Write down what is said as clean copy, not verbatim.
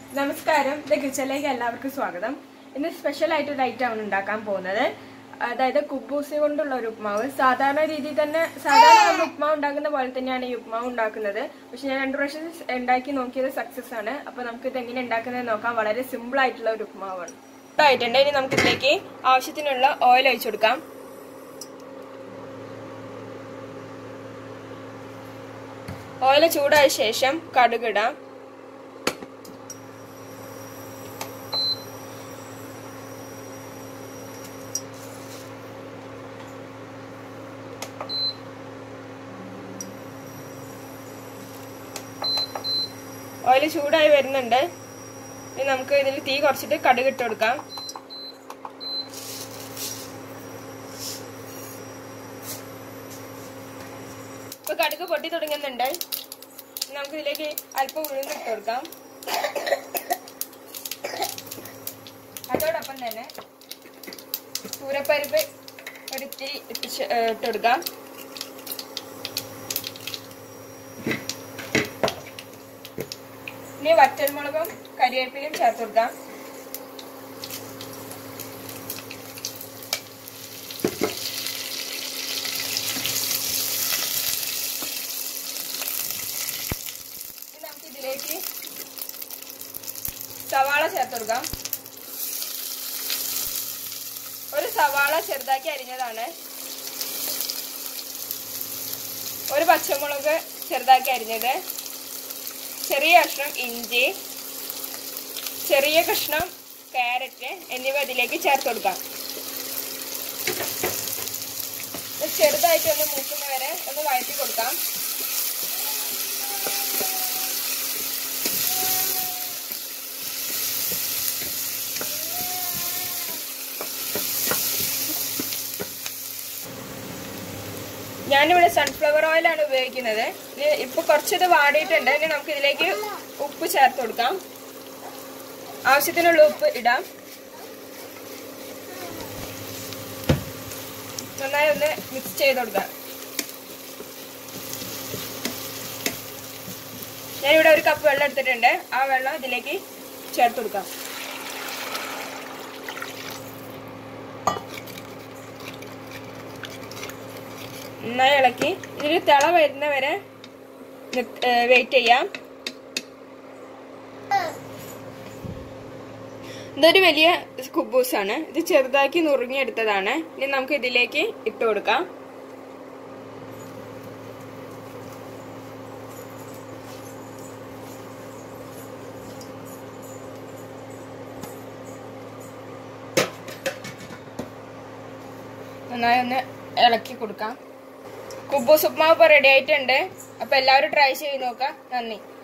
നമസ്കാരം, കിച്ചണിലേക്ക് എല്ലാവർക്കും സ്വാഗതം. ഇന്ന് സ്പെഷ്യൽ ആയിട്ട് ഒരു ഐറ്റം ആണ് ഉണ്ടാക്കാൻ പോകുന്നത്. അതായത് കുബൂസ് കൊണ്ടുള്ള ഒരു ഉപ്മാവ്. സാധാരണ രീതിയിൽ തന്നെ സാധാരണ ഉപ്മാവ് ഉണ്ടാക്കുന്ന പോലെ തന്നെയാണ് ഈ ഉപ്മാവ് ഉണ്ടാക്കുന്നത്. പക്ഷെ ഞാൻ 2 പ്രാവശ്യം ഉണ്ടാക്കി നോക്കിയത് സക്സസ് ആണ്. അപ്പൊ നമുക്ക് ഇത് എങ്ങനെ ഉണ്ടാക്കുന്നത് നോക്കാം. വളരെ സിമ്പിൾ ആയിട്ടുള്ള ഒരു ഉപ്മാവാണ്. ആയിട്ടുണ്ട്. ഇനി നമുക്ക് ഇതിലേക്ക് ആവശ്യത്തിനുള്ള ഓയിൽ ഒഴിച്ചു കൊടുക്കാം. ഓയിൽ ചൂടായ ശേഷം കടുകിടാം. ഓയിൽ ചൂടായി വരുന്നുണ്ട്. ഇനി നമുക്ക് ഇതിൽ തീ കുറച്ചിട്ട് കടുക് ഇട്ട് കൊടുക്കാം. ഇപ്പൊ കടുക് പൊട്ടി തുടങ്ങുന്നുണ്ട്. നമുക്ക് ഇതിലേക്ക് അല്പം ഉഴുന്ന് ഇട്ട് കൊടുക്കാം. അതോടൊപ്പം തന്നെ പൂരപ്പരിപ്പ് ഒരു ഇത്തിരി ഇട്ട് കൊടുക്കാം. ഇനി വറ്റൽമുളകും കരിവേപ്പിലയും ചേർത്ത് കൊടുക്കാം. ഇനി നമുക്ക് ഇതിലേക്ക് സവാള ചേർത്ത് കൊടുക്കാം. ഒരു സവാള ചെറുതാക്കി അരിഞ്ഞതാണ്. ഒരു പച്ചമുളക് ചെറുതാക്കി അരിഞ്ഞത്, ചെറിയ കഷ്ണം ഇഞ്ചി, ചെറിയ കഷ്ണം ക്യാരറ്റ് എന്നിവ ഇതിലേക്ക് ചേർത്ത് കൊടുക്കാം. ചെറുതായിട്ട് ഒന്ന് മൂക്കുന്ന വരെ ഒന്ന് വഴറ്റി കൊടുക്കാം. ഞാനിവിടെ സൺഫ്ലവർ ഓയിലാണ് ഉപയോഗിക്കുന്നത്. ഇപ്പൊ കുറച്ചത് വാടിയിട്ടുണ്ട്. ഇനി നമുക്ക് ഇതിലേക്ക് ഉപ്പ് ചേർത്ത് കൊടുക്കാം. ആവശ്യത്തിനുള്ള ഉപ്പ് ഇടാം. നന്നായി ഒന്ന് മിക്സ് ചെയ്ത് കൊടുക്കാം. ഞാനിവിടെ 1 കപ്പ് വെള്ളം എടുത്തിട്ടുണ്ട്. ആ വെള്ളം ഇതിലേക്ക് ചേർത്ത് കൊടുക്കാം. നന്നായി ഇളക്കി ഇതിൽ തിള വരുന്നവരെ വെയിറ്റ് ചെയ്യാം. ഇതൊരു വലിയ കുബൂസാണ്. ഇത് ചെറുതാക്കി നുറുങ്ങിയെടുത്തതാണ്. ഇനി നമുക്ക് ഇതിലേക്ക് ഇട്ട് കൊടുക്കാം. നന്നായി ഒന്ന് ഇളക്കി കൊടുക്കാം. കുബൂസ് ഉപ്മാവ് ഇപ്പോൾ റെഡി ആയിട്ടുണ്ട്. അപ്പൊ എല്ലാവരും ട്രൈ ചെയ്ത് നോക്കാം. നന്ദി.